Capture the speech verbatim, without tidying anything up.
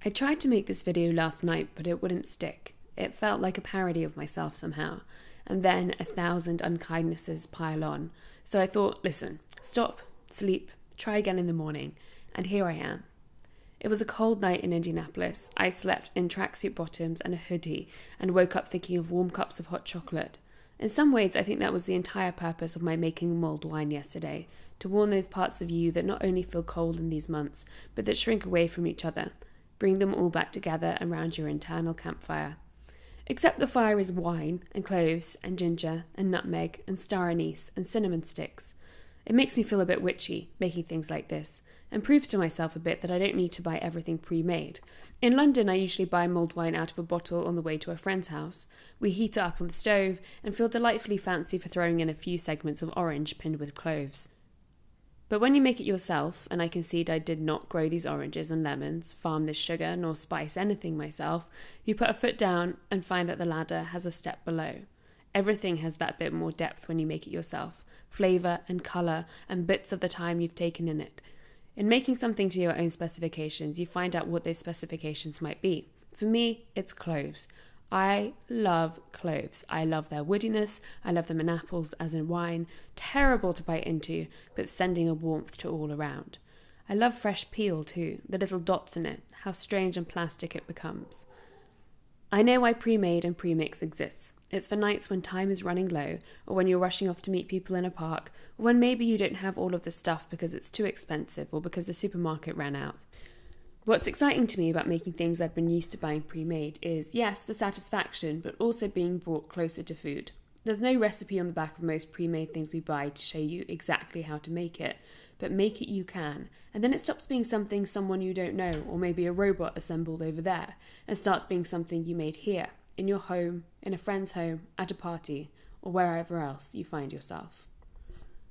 I tried to make this video last night, but it wouldn't stick. It felt like a parody of myself somehow, and then a thousand unkindnesses pile on. So I thought, listen, stop, sleep, try again in the morning, and here I am. It was a cold night in Indianapolis. I slept in tracksuit bottoms and a hoodie and woke up thinking of warm cups of hot chocolate. In some ways, I think that was the entire purpose of my making mulled wine yesterday, to warn those parts of you that not only feel cold in these months, but that shrink away from each other. Bring them all back together around your internal campfire. Except the fire is wine and cloves and ginger and nutmeg and star anise and cinnamon sticks. It makes me feel a bit witchy, making things like this, and proves to myself a bit that I don't need to buy everything pre-made. In London, I usually buy mulled wine out of a bottle on the way to a friend's house. We heat it up on the stove and feel delightfully fancy for throwing in a few segments of orange pinned with cloves. But when you make it yourself, and I concede I did not grow these oranges and lemons, farm this sugar, nor spice anything myself, you put a foot down and find that the ladder has a step below. Everything has that bit more depth when you make it yourself, flavour and colour and bits of the time you've taken in it. In making something to your own specifications, you find out what those specifications might be. For me, it's cloves. I love cloves. I love their woodiness. I love them in apples as in wine. Terrible to bite into, but sending a warmth to all around. I love fresh peel too, the little dots in it, how strange and plastic it becomes. I know why pre-made and pre-mix exists. It's for nights when time is running low, or when you're rushing off to meet people in a park, or when maybe you don't have all of the stuff because it's too expensive or because the supermarket ran out. What's exciting to me about making things I've been used to buying pre-made is, yes, the satisfaction, but also being brought closer to food. There's no recipe on the back of most pre-made things we buy to show you exactly how to make it, but make it you can, and then it stops being something someone you don't know, or maybe a robot assembled over there, and starts being something you made here, in your home, in a friend's home, at a party, or wherever else you find yourself.